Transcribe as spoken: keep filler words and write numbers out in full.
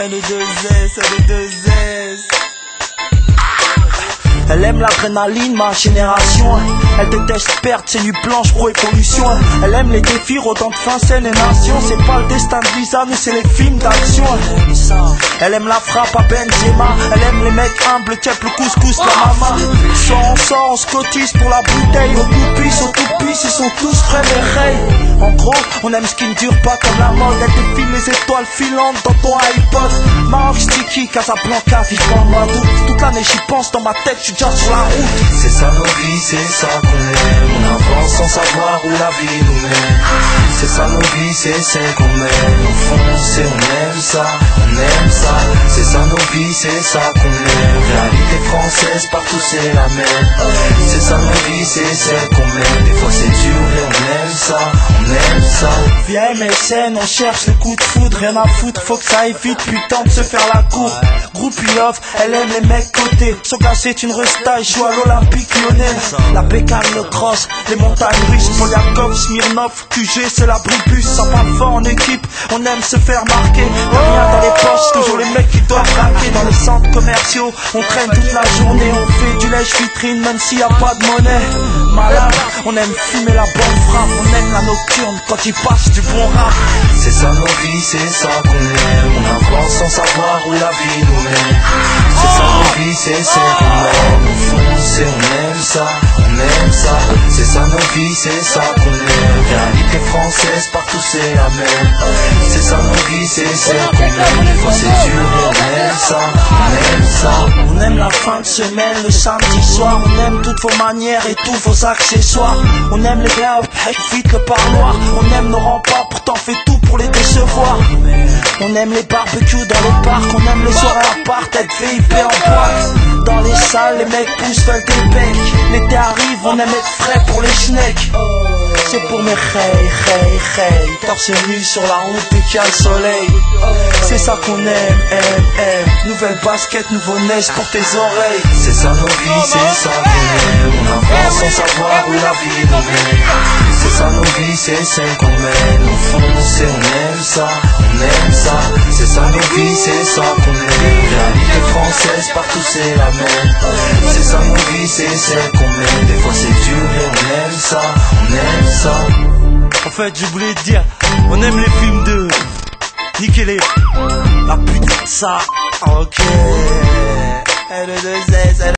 L E deux S, L E deux S. Elle aime l'adrénaline, ma génération. Elle déteste perdre ses nuits blanches, pro et pollution. Elle aime les défis, rodant de fin, scène et nation. C'est pas le destin de Lisa, nous c'est les films d'action. Elle aime la frappe à Benzema. Elle aime les mecs humbles, kepp le couscous, la maman. Soit on sort, on se cotise pour la bouteille. Au coupies, au toupies, ils sont tous frais les rails. En gros, on aime ce qui ne dure pas comme la mode. Elle défile les étoiles filantes dans ton iPod. Maroc sticky, Casablanca, vivant moi doute. Toute l'année j'y pense, dans ma tête, j'suis déjà sur la route. C'est ça nos vies, c'est ça qu'on aime. On avance sans savoir où la vie nous mène. C'est ça nos vies, c'est celle qu'on mène. On fonce et on aime ça, on aime ça. C'est ça nos vies, c'est ça qu'on aime. Réalité française, partout c'est la même. C'est ça nos vies, c'est celle qu'on mène. Des fois c'est dur et on aime ça, on aime ça. Via M S N, on cherche le coup de foudre. Rien à foutre, faut que ça aille vite, putain de se faire la cour. Groupie off, elle aime les mecs côtés. Soga c'est une resta, il joue à l'Olympique Lyonnais. La bécane, le cross, les montagnes russes. Poliakov, Smirnov, Q G, c'est l'abribus. Ça parle fort en équipe, on aime se faire marquer. Y'a rien dans les poches, toujours les mecs qui doivent raquer. Dans les centres commerciaux, on traîne toute la journée. On fait du lèche vitrine même s'il y a pas de monnaie. Malade, on aime fumer la bonne frappe. On aime la nocturne quand il passe du bon rap. C'est ça nos vies, c'est ça qu'on aime. On avance sans savoir où la vie nous mène. C'est ça nos vies, c'est ça qu'on aime. On fonce et on aime ça, on aime ça. C'est ça nos vies, c'est ça qu'on aime. Réalité française, partout c'est la même. C'est ça nos vies, c'est celle qu'on aime. Des fois c'est dur et on aime ça, on aime ça. On aime la fin de semaine, le samedi soir. On aime toutes vos manières et tous vos accessoires. On aime les gars, vite le parloir. On aime nos remparts, pourtant fait tout pour les décevoir. On aime les barbecues dans les parcs. On aime les soirées à part, être V I P en boîte. Dans les salles, les mecs poussent, veulent des becs. L'été arrive, on aime être frais pour les schnecks. C'est pour mes hey, hey, hey. Torse nu sur la route dès qu'il y a le soleil. C'est ça qu'on aime, aime, aime. Nouvelle basket, nouveau neige pour tes oreilles. C'est ça nos vies, c'est ça qu'on aime. On avance sans savoir où la vie nous mène. C'est ça nos vies, c'est celle qu'on mène. On fonce et on aime ça, on aime ça. C'est ça nos vies, c'est ça qu'on aime. Réalité française, partout c'est la même. C'est ça nos vies, c'est celle qu'on mène. Des fois c'est dur et on aime ça, on aime ça. En fait, je voulais te dire, on aime les films de niquer les la putain de ça. Ok. L E deux S.